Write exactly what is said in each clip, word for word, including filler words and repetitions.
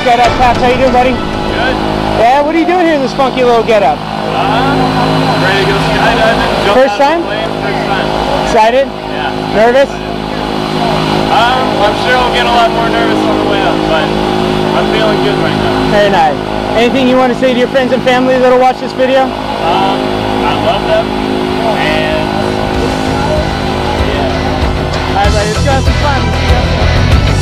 Skydive Taft. How you doing, buddy? Good. Yeah, what are you doing here in this funky little getup? Uh, ready to go skydiving. Jump First time? Plane, first time. Excited? Yeah. Nervous? Um, I'm sure I'll get a lot more nervous on the way up, but I'm feeling good right now. Very nice. Anything you want to say to your friends and family that'll watch this video? Um, I love them, and yeah. Alright, buddy, let's go have some fun. Let's go have some fun.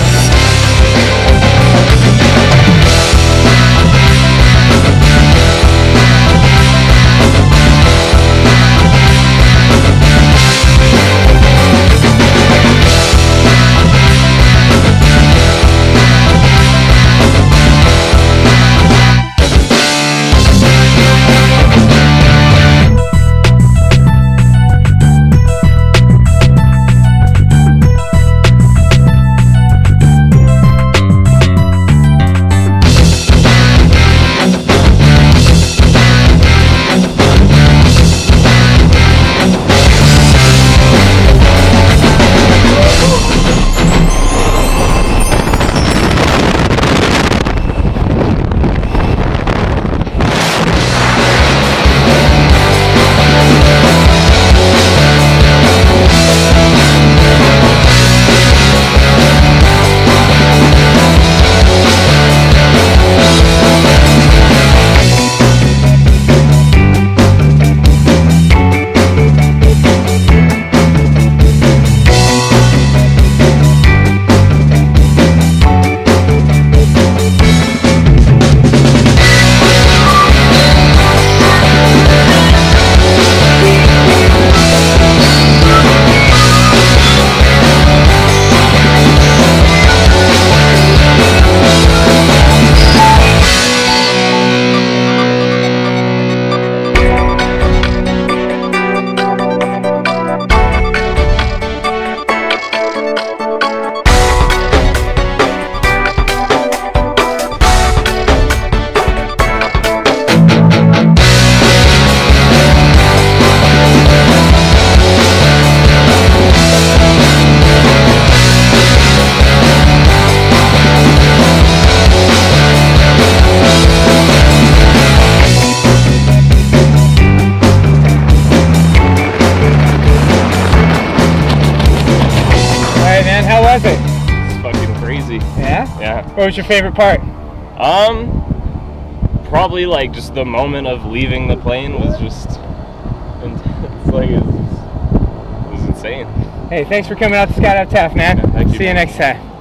How was it? It's fucking crazy. Yeah? Yeah. What was your favorite part? Um, probably like just the moment of leaving the plane was just intense. Like it was, it was insane. Hey, thanks for coming out to Skydive Taft, man. Yeah, thank you. See you next time.